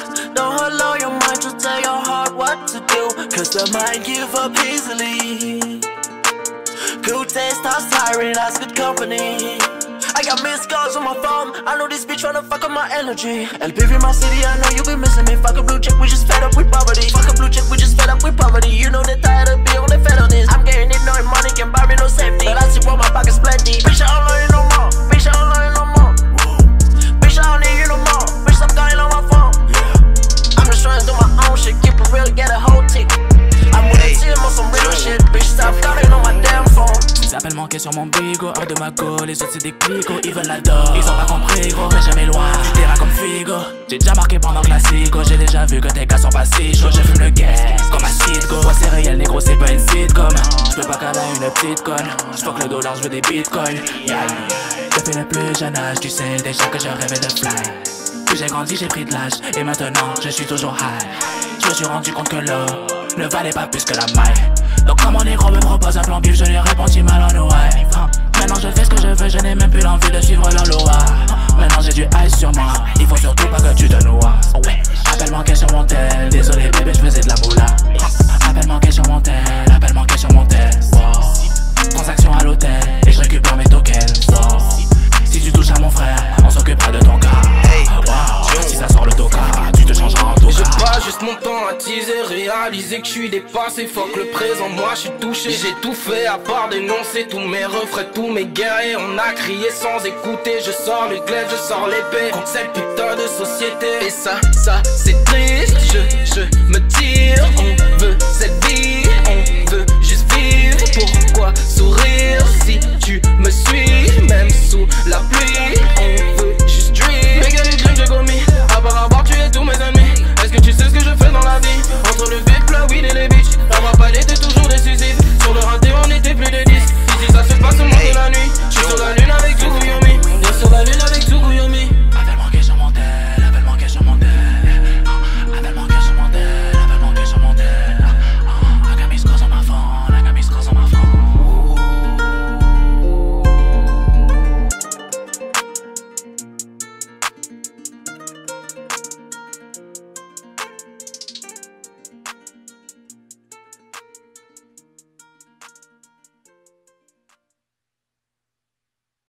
Don't allow your mind to tell your heart what to do, cause the mind give up easily. Good taste, our siren, that's good company. I got missed calls on my phone, I know this bitch tryna fuck up my energy. LPV my city, I know you been missing me. Fuck a blue check, we just fed up with poverty. Fuck a blue check, we just fed up with poverty. You know they tired of being on the fed on this. I'm getting it, knowing money can buy me no safety, but I see what my pocket's plenty. Bitch, I don't love you no more, bitch, I don't love you no more. Bitch, I don't need you no more, bitch, stop calling on my phone. I'm just trying to do my own shit, keep it real, get a whole tick. I'm with a team on some real shit, bitch, stop calling on my damn phone. Ils appellent manquer sur mon bigo, hors de ma go, les autres c'est des clicos, ils veulent la dose. Ils ont pas compris gros, mais jamais loin du terrain comme Figo. J'ai déjà marqué pendant classico, j'ai déjà vu que tes gars sont pas si chauds. Je fume le gas comme un sitco, ouais c'est réel négro, c'est pas une sitcom. J'peux pas caler une petite conne, j'fuck le dollar, j'veux des bitcoins. Depuis le plus jeune âge, tu sais déjà que je rêvais de fly. Plus j'ai grandi, j'ai pris de l'âge, et maintenant je suis toujours high. Je me suis rendu compte que l'eau ne valait pas plus que la maille. Donc quand mon négro me propose un plan bif, je lui répondis mal en oreille. Maintenant je fais ce que je veux, je n'ai même plus l'envie de suivre leur loi. Maintenant j'ai du ice sur moi, il faut surtout pas que tu te noies. Appel manqué sur mon tel, désolé bébé je faisais de la moula. Appel manqué sur mon tel, appel manqué sur mon tel. Transaction à l'hôtel, et je récupère mes tokens. Si tu touches à mon frère, on s'occupera de ton cas. Si ça sort le toka, tu te changeras en toka. Je passe juste mon temps à teaser, réaliser que je suis dépassé. Fuck le présent, moi je suis touché. J'ai tout fait à part dénoncer tous mes refrains, tous mes guerriers. On a crié sans écouter. Je sors le glaive, je sors l'épée contre cette putain de société. Et ça c'est triste, je me tire. On veut cette vie, on veut juste vivre. Pourquoi sourire si tu me suis, même sous la pluie?